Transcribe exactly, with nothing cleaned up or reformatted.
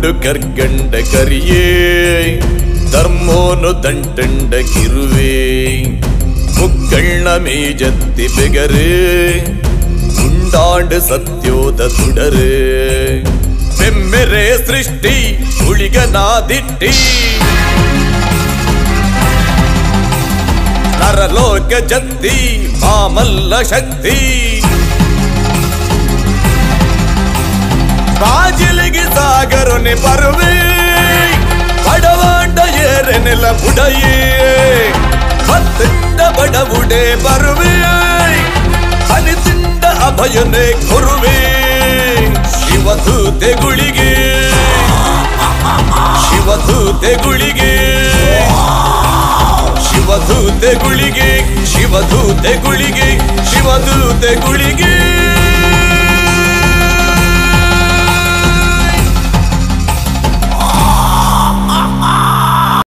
ಕೊಂಡು ಕರ್ಗಂಡ ಕರಿಯೇ ಧರ್ಮೋನು ದಂಟಂಡ ಕಿರುವೆ ಮುಕ್ಕಳ್ಳ ಮೇಜತ್ತಿ ಬೆಗರೆ ಉಂಡಾಂಡ ಸತ್ಯೋದ ತುಡರೆ ಬೆಮ್ಮೆರೆ ಸೃಷ್ಟಿ ಹುಳಿಗನಾದಿಟ್ಟಿ ನರಲೋಕ ಜತ್ತಿ ಮಾಮಲ್ಲ ಶಕ್ತಿ ಬಾಜಿಲಿಗೆ ಸಾಗರನೆ ಬರುವೆ ಬಡವಾಂಡ ಏರೆನೆಲ ಬುಡಯೇ ಮತ್ತಿಂದ ಬಡವುಡೆ ಬರುವೆ ಅನಿತಿಂದ ಅಭಯನೆ ಕೊರುವೆ ಶಿವದೂತೆಗುಳಿಗೆ ಶಿವದೂತೆಗುಳಿಗೆ ಶಿವದೂತೆಗುಳಿಗೆ ಶಿವದೂತೆಗುಳಿಗೆ ಶಿವದೂತೆಗುಳಿಗೆ